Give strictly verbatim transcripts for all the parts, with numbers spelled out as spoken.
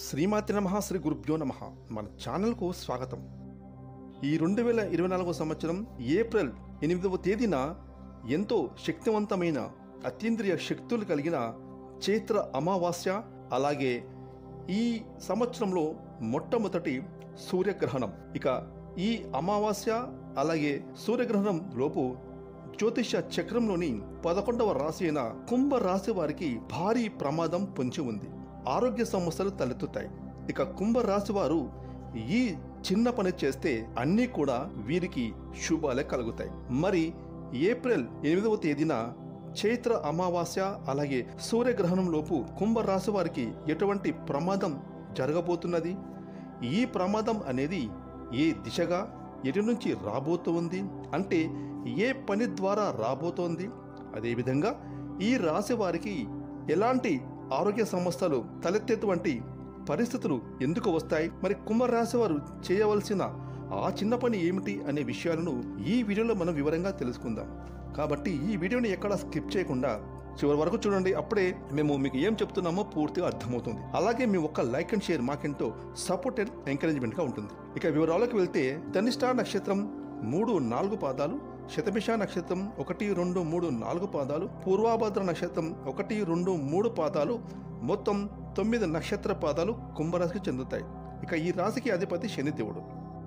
శ్రీమాతి నమః శ్రీ గురుభ్యో నమః. మన ఛానల్కు స్వాగతం. ఈ రెండు వేల ఇరవై నాలుగవ సంవత్సరం ఏప్రిల్ ఎనిమిదవ తేదీన ఎంతో శక్తివంతమైన అతీంద్రియ శక్తులు కలిగిన చైత్ర అమావాస్య, అలాగే ఈ సంవత్సరంలో మొట్టమొదటి సూర్యగ్రహణం. ఇక ఈ అమావాస్య అలాగే సూర్యగ్రహణం లోపు జ్యోతిష చక్రంలోని పదకొండవ రాశి అయిన కుంభ రాశి వారికి భారీ ప్రమాదం పొంచి ఉంది. ఆరోగ్య సమస్యలు తలెత్తుతాయి. ఇక కుంభ రాశి వారు ఈ చిన్న పని చేస్తే అన్నీ కూడా వీరికి శుభాలే కలుగుతాయి. మరి ఏప్రిల్ ఎనిమిదవ తేదీన చైత్ర అమావాస్య అలాగే సూర్యగ్రహణం లోపు కుంభ రాశి వారికి ఎటువంటి ప్రమాదం జరగబోతున్నది, ఈ ప్రమాదం అనేది ఏ దిశగా ఎటు నుంచి రాబోతోంది, అంటే ఏ పని ద్వారా రాబోతోంది, అదేవిధంగా ఈ రాశి వారికి ఎలాంటి ఆరోగ్య సమస్యలు తలెత్తేటువంటి పరిస్థితులు ఎందుకు వస్తాయి, మరి కుంభరాశి వారు చేయవలసిన ఆ చిన్న పని ఏమిటి అనే విషయాలను ఈ వీడియోలో మనం వివరంగా తెలుసుకుందాం. కాబట్టి ఈ వీడియోని ఎక్కడా స్కిప్ చేయకుండా చివరి వరకు చూడండి. అప్పుడే మేము మీకు ఏం చెప్తున్నామో పూర్తిగా అర్థమవుతుంది. అలాగే మీ ఒక్క లైక్ అండ్ షేర్ మాకెంతో సపోర్ట్ అండ్ ఎంకరేజ్మెంట్గా ఉంటుంది. ఇక వివరాలకు వెళ్తే ధనిష్ఠా నక్షత్రం మూడు నాలుగు పాదాలు, శతభిష నక్షత్రం ఒకటి రెండు మూడు నాలుగు పాదాలు, పూర్వాభద్ర నక్షత్రం ఒకటి రెండు మూడు పాదాలు, మొత్తం తొమ్మిది నక్షత్ర పాదాలు కుంభరాశికి చెందుతాయి. ఇక ఈ రాశికి అధిపతి శనిదేవుడు.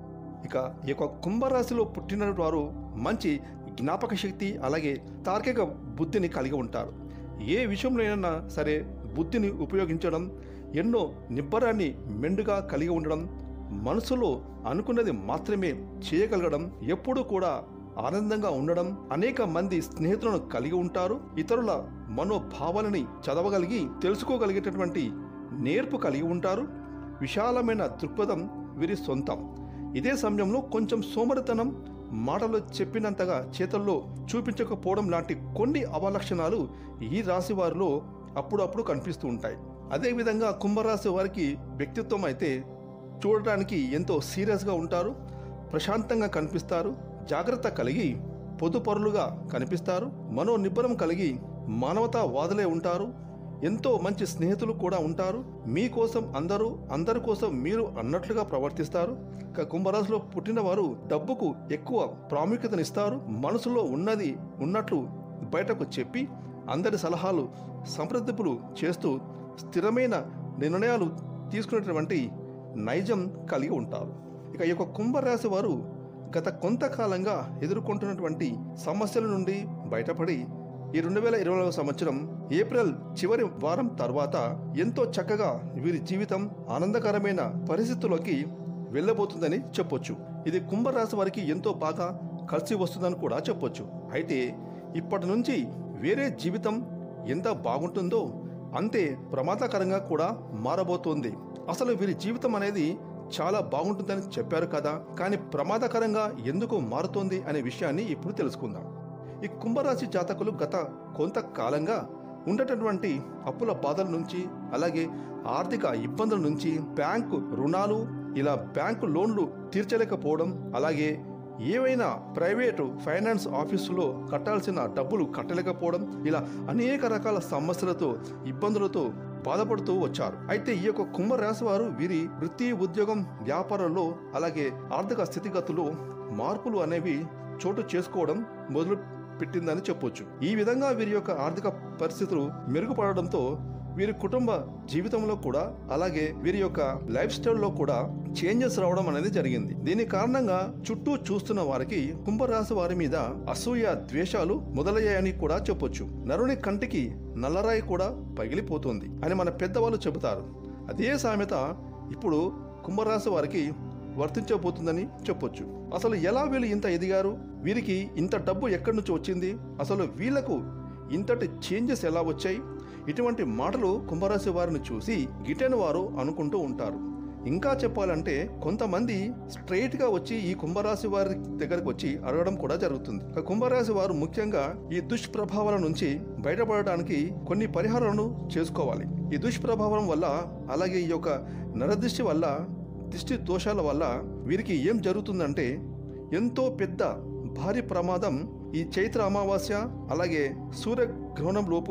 ఇక ఈ యొక్క కుంభరాశిలో పుట్టిన వారు మంచి జ్ఞాపక శక్తి అలాగే తార్కిక బుద్ధిని కలిగి ఉంటారు. ఏ విషయంలోనైనా సరే బుద్ధిని ఉపయోగించడం, ఎన్నో నిబ్బరాన్ని మెండుగా కలిగి ఉండడం, మనసులో అనుకున్నది మాత్రమే చేయగలగడం, ఎప్పుడూ కూడా ఆనందంగా ఉండడం, అనేక మంది స్నేహితులను కలిగి ఉంటారు, ఇతరుల మనోభావాలని చదవగలిగి తెలుసుకోగలిగేటటువంటి నేర్పు కలిగి ఉంటారు, విశాలమైన దృక్పథం వీరి సొంతం. ఇదే సమయంలో కొంచెం సోమరితనం, మాటలో చెప్పినంతగా చేతల్లో చూపించకపోవడం లాంటి కొన్ని అవలక్షణాలు ఈ రాశి వారిలో అప్పుడప్పుడు కనిపిస్తూ ఉంటాయి. అదేవిధంగా కుంభరాశి వారికి వ్యక్తిత్వం అయితే చూడటానికి ఎంతో సీరియస్గా ఉంటారు, ప్రశాంతంగా కనిపిస్తారు, జాగ్రత్త కలిగి పొదుపరులుగా కనిపిస్తారు, మనోనిబ్బరం కలిగి మానవతావాదులే ఉంటారు, ఎంతో మంచి స్నేహితులు కూడా ఉంటారు, మీకోసం అందరూ అందరి కోసం మీరు అన్నట్లుగా ప్రవర్తిస్తారు. ఇక కుంభరాశిలో పుట్టిన వారు డబ్బుకు ఎక్కువ ప్రాముఖ్యతనిస్తారు, మనసులో ఉన్నది ఉన్నట్లు బయటకు చెప్పి అందరి సలహాలు సంప్రదింపులు చేస్తూ స్థిరమైన నిర్ణయాలు తీసుకునేటువంటి నైజం కలిగి ఉంటారు. ఇక ఈ యొక్క కుంభరాశి వారు గత కొంతకాలంగా ఎదుర్కొంటున్నటువంటి సమస్యల నుండి బయటపడి ఈ రెండు వేల ఇరవై నాలుగు సంవత్సరం ఏప్రిల్ చివరి వారం తర్వాత ఎంతో చక్కగా వీరి జీవితం ఆనందకరమైన పరిస్థితుల్లోకి వెళ్ళబోతుందని చెప్పొచ్చు. ఇది కుంభరాశి వారికి ఎంతో బాగా కలిసి వస్తుందని కూడా చెప్పొచ్చు. అయితే ఇప్పటి నుంచి వేరే జీవితం ఎంత బాగుంటుందో అంతే ప్రమాదకరంగా కూడా మారబోతోంది. అసలు వీరి జీవితం అనేది చాలా బాగుంటుందని చెప్పారు కదా, కానీ ప్రమాదకరంగా ఎందుకు మారుతోంది అనే విషయాన్ని ఇప్పుడు తెలుసుకుందాం. ఈ కుంభరాశి జాతకులు గత కొంతకాలంగా ఉండేటటువంటి అప్పుల బాధల నుంచి, అలాగే ఆర్థిక ఇబ్బందుల నుంచి, బ్యాంకు రుణాలు, ఇలా బ్యాంకు లోన్లు తీర్చలేకపోవడం, అలాగే ఏవైనా ప్రైవేటు ఫైనాన్స్ ఆఫీసులో కట్టాల్సిన డబ్బులు కట్టలేకపోవడం, ఇలా అనేక రకాల సమస్యలతో ఇబ్బందులతో బాధపడుతూ వచ్చారు. అయితే ఈ యొక్క కుంభరాశి వారు వీరి వృత్తి, ఉద్యోగం, వ్యాపారంలో అలాగే ఆర్థిక స్థితిగతులు మార్పులు అనేవి చోటు చేసుకోవడం మొదలు పెట్టిందని చెప్పొచ్చు. ఈ విధంగా వీరి యొక్క ఆర్థిక పరిస్థితులు మెరుగుపడడంతో వీరి కుటుంబ జీవితంలో కూడా అలాగే వీరి యొక్క లైఫ్ స్టైల్లో కూడా చేంజెస్ రావడం అనేది జరిగింది. దీని కారణంగా చుట్టూ చూస్తున్న వారికి కుంభరాశి వారి మీద అసూయ, ద్వేషాలు మొదలయ్యాయని కూడా చెప్పొచ్చు. నరుని కంటికి నల్లరాయి కూడా పగిలిపోతుంది అని మన పెద్దవాళ్ళు చెబుతారు. అదే సామెత ఇప్పుడు కుంభరాశి వారికి వర్తించబోతుందని చెప్పొచ్చు. అసలు ఎలా వీళ్ళు ఇంత ఎదిగారు, వీరికి ఇంత డబ్బు ఎక్కడి నుంచి వచ్చింది, అసలు వీళ్లకు ఇంతటి చేంజెస్ ఎలా వచ్చాయి, ఇటువంటి మాటలు కుంభరాశి వారిని చూసి గిటెన్ వారు అనుకుంటూ ఉంటారు. ఇంకా చెప్పాలంటే కొంతమంది స్ట్రైట్ గా వచ్చి ఈ కుంభరాశి వారి దగ్గరకు వచ్చి అడగడం కూడా జరుగుతుంది. కుంభరాశి వారు ముఖ్యంగా ఈ దుష్ప్రభావాల నుంచి బయటపడడానికి కొన్ని పరిహారాలను చేసుకోవాలి. ఈ దుష్ప్రభావం వల్ల అలాగే ఈ యొక్క నరదృష్టి వల్ల, దిష్టి దోషాల వల్ల వీరికి ఏం జరుగుతుందంటే ఎంతో పెద్ద భారీ ప్రమాదం ఈ చైత్ర అమావాస్య అలాగే సూర్యగ్రహణం లోపు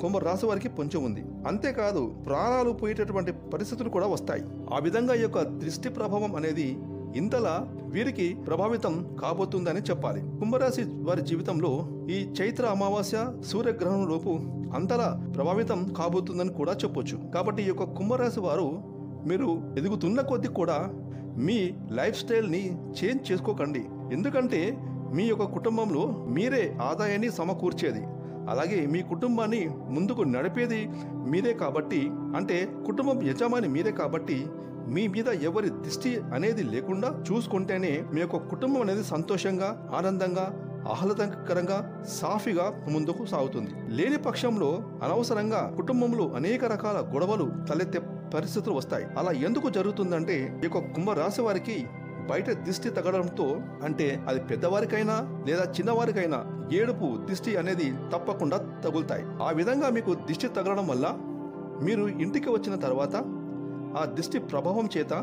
కుంభరాశి వారికి పొంచి ఉంది. అంతేకాదు ప్రాణాలు పోయేటటువంటి పరిస్థితులు కూడా వస్తాయి. ఆ విధంగా ఈ యొక్క దృష్టి ప్రభావం అనేది ఇంతలా వీరికి ప్రభావితం కాబోతుందని చెప్పాలి. కుంభరాశి వారి జీవితంలో ఈ చైత్ర అమావాస్య సూర్యగ్రహణం లోపు అంతలా ప్రభావితం కాబోతుందని కూడా చెప్పొచ్చు. కాబట్టి ఈ యొక్క కుంభరాశి వారు మీరు ఎదుగుతున్న కొద్దీ కూడా మీ లైఫ్ స్టైల్ని చేంజ్ చేసుకోకండి. ఎందుకంటే మీ యొక్క కుటుంబంలో మీరే ఆదాయాన్ని సమకూర్చేది, అలాగే మీ కుటుంబాన్ని ముందుకు నడిపేది మీరే కాబట్టి, అంటే కుటుంబం యజమాని మీరే కాబట్టి మీ మీద ఎవరి దృష్టి అనేది లేకుండా చూసుకుంటేనే మీ యొక్క కుటుంబం అనేది సంతోషంగా, ఆనందంగా, ఆహ్లాదకరంగా, సాఫీగా ముందుకు సాగుతుంది. లేని పక్షంలో అనవసరంగా కుటుంబంలో అనేక రకాల గొడవలు తలెత్తే పరిస్థితులు వస్తాయి. అలా ఎందుకు జరుగుతుందంటే ఈ యొక్క కుంభరాశి వారికి బయట దిష్టి తగలడంతో, అంటే అది పెద్దవారికైనా లేదా చిన్నవారికైనా ఏడుపు దిష్టి అనేది తప్పకుండా తగులుతాయి. ఆ విధంగా మీకు దిష్టి తగలడం వల్ల మీరు ఇంటికి వచ్చిన తర్వాత ఆ దిష్టి ప్రభావం చేత,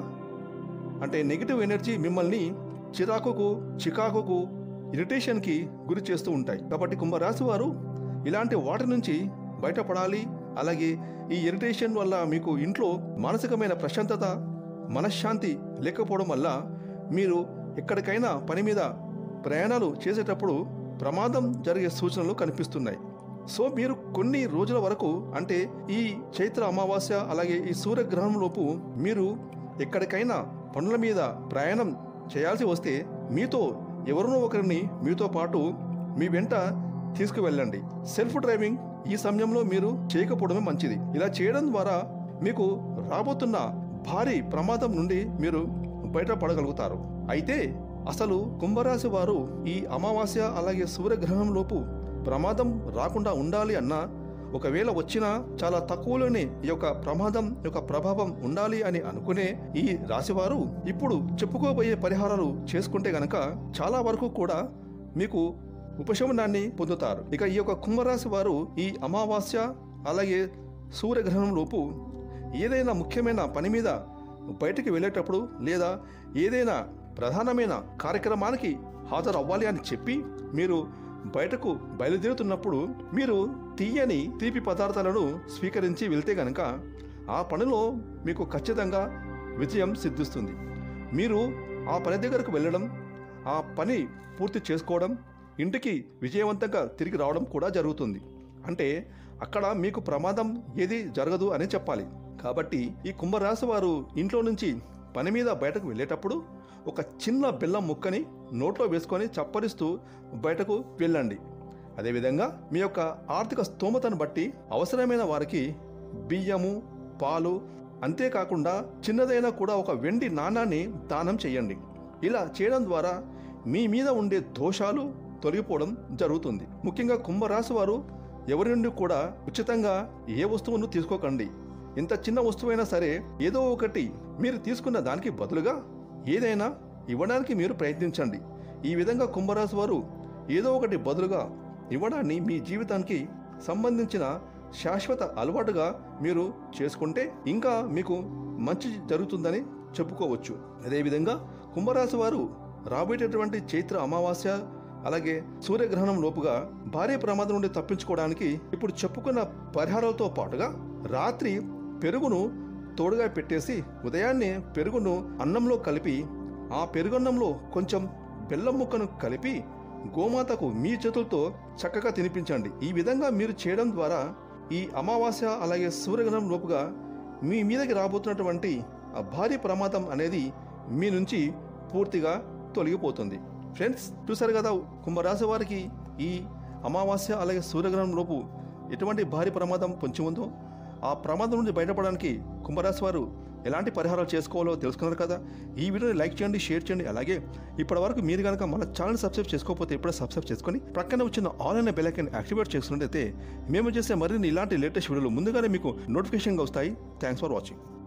అంటే నెగిటివ్ ఎనర్జీ మిమ్మల్ని చిరాకుకు, చికాకుకు, ఇరిటేషన్కి గురి చేస్తూ ఉంటాయి. కాబట్టి కుంభరాశి వారు ఇలాంటి వాటి నుంచి బయటపడాలి. అలాగే ఈ ఇరిటేషన్ వల్ల మీకు ఇంట్లో మానసికమైన ప్రశాంతత, మనశ్శాంతి లేకపోవడం వల్ల మీరు ఎక్కడికైనా పని మీద ప్రయాణాలు చేసేటప్పుడు ప్రమాదం జరిగే సూచనలు కనిపిస్తున్నాయి. సో మీరు కొన్ని రోజుల వరకు, అంటే ఈ చైత్ర అమావాస్య అలాగే ఈ సూర్యగ్రహణం లోపు మీరు ఎక్కడికైనా పనుల మీద ప్రయాణం చేయాల్సి వస్తే మీతో ఎవరినో ఒకరిని మీతో పాటు మీ వెంట తీసుకువెళ్ళండి. సెల్ఫ్ డ్రైవింగ్ ఈ సమయంలో మీరు చేయకపోవడమే మంచిది. ఇలా చేయడం ద్వారా మీకు రాబోతున్న భారీ ప్రమాదం నుండి మీరు బయటపడగలుగుతారు. అయితే అసలు కుంభరాశి వారు ఈ అమావాస్య అలాగే సూర్యగ్రహణం లోపు ప్రమాదం రాకుండా ఉండాలి అన్నా, ఒకవేళ వచ్చినా చాలా తక్కువలోనే ఈ యొక్క ప్రమాదం యొక్క ప్రభావం ఉండాలి అని అనుకునే ఈ రాశివారు ఇప్పుడు చెప్పుకోబోయే పరిహారాలు చేసుకుంటే గనక చాలా వరకు కూడా మీకు ఉపశమనాన్ని పొందుతారు. ఇక ఈ యొక్క కుంభరాశి వారు ఈ అమావాస్య అలాగే సూర్యగ్రహణం లోపు ఏదైనా ముఖ్యమైన పని మీద బయటికి వెళ్ళేటప్పుడు లేదా ఏదైనా ప్రధానమైన కార్యక్రమానికి హాజరు అవ్వాలి అని చెప్పి మీరు బయటకు బయలుదేరుతున్నప్పుడు మీరు తీయని తీపి పదార్థాలను స్వీకరించి వెళ్తే గనక ఆ పనిలో మీకు ఖచ్చితంగా విజయం సిద్ధిస్తుంది. మీరు ఆ పని దగ్గరకు వెళ్ళడం, ఆ పని పూర్తి చేసుకోవడం, ఇంటికి విజయవంతంగా తిరిగి రావడం కూడా జరుగుతుంది. అంటే అక్కడ మీకు ప్రమాదం ఏది జరగదు అని చెప్పాలి. కాబట్టి ఈ కుంభరాశి వారు ఇంట్లో నుంచి పని మీద బయటకు వెళ్ళేటప్పుడు ఒక చిన్న బెల్లం ముక్కని నోట్లో వేసుకొని చప్పరిస్తూ బయటకు వెళ్ళండి. అదేవిధంగా మీ యొక్క ఆర్థిక స్తోమతను బట్టి అవసరమైన వారికి బియ్యము, పాలు, అంతేకాకుండా చిన్నదైనా కూడా ఒక వెండి నాణాన్ని దానం చేయండి. ఇలా చేయడం ద్వారా మీ మీద ఉండే దోషాలు తొలగిపోవడం జరుగుతుంది. ముఖ్యంగా కుంభరాశి వారు ఎవరి నుండి కూడా ఉచితంగా ఏ వస్తువును తీసుకోకండి. ఇంత చిన్న వస్తువైనా సరే ఏదో ఒకటి మీరు తీసుకున్న దానికి బదులుగా ఏదైనా ఇవ్వడానికి మీరు ప్రయత్నించండి. ఈ విధంగా కుంభరాశి వారు ఏదో ఒకటి బదులుగా ఇవ్వడాన్ని మీ జీవితానికి సంబంధించిన శాశ్వత అలవాటుగా మీరు చేసుకుంటే ఇంకా మీకు మంచి జరుగుతుందని చెప్పుకోవచ్చు. అదేవిధంగా కుంభరాశి వారు రాబోయేటటువంటి చైత్ర అమావాస్య అలాగే సూర్యగ్రహణం లోపుగా భారీ ప్రమాదం నుండి తప్పించుకోవడానికి ఇప్పుడు చెప్పుకున్న పరిహారాలతో పాటుగా రాత్రి పెరుగును తోడుగా పెట్టేసి ఉదయాన్నే పెరుగును అన్నంలో కలిపి ఆ పెరుగన్నంలో కొంచెం బెల్లం ముక్కను కలిపి గోమాతకు మీ చేతులతో చక్కగా తినిపించండి. ఈ విధంగా మీరు చేయడం ద్వారా ఈ అమావాస్య అలాగే సూర్యగ్రహణం లోపుగా మీ మీదకి రాబోతున్నటువంటి ఆ భారీ ప్రమాదం అనేది మీ నుంచి పూర్తిగా తొలగిపోతుంది. ఫ్రెండ్స్, చూసారు కదా కుంభరాశి వారికి ఈ అమావాస్య అలాగే సూర్యగ్రహణం లోపు ఎటువంటి భారీ ప్రమాదం పొంచి ఉందో, ఆ ప్రమాదం నుండి బయటపడడానికి కుంభరాశి వారు ఎలాంటి పరిహారాలు చేసుకోవాలో తెలుసుకున్నారు కదా. ఈ వీడియోని లైక్ చేయండి, షేర్ చేయండి. అలాగే ఇప్పటి వరకు మీరు కనుక మన ఛానల్ సబ్స్క్రైబ్ చేసుకోకపోతే ఇప్పుడే సబ్స్క్రైబ్ చేసుకొని ప్రక్కన వచ్చిన ఆల్ అనే బెల్ ఐకాన్ యాక్టివేట్ చేసుకున్నట్లయితే మేము చేసే మరిన్ని ఇలాంటి లేటెస్ట్ వీడియోలు ముందుగానే మీకు నోటిఫికేషన్గా వస్తాయి. Thanks for watching.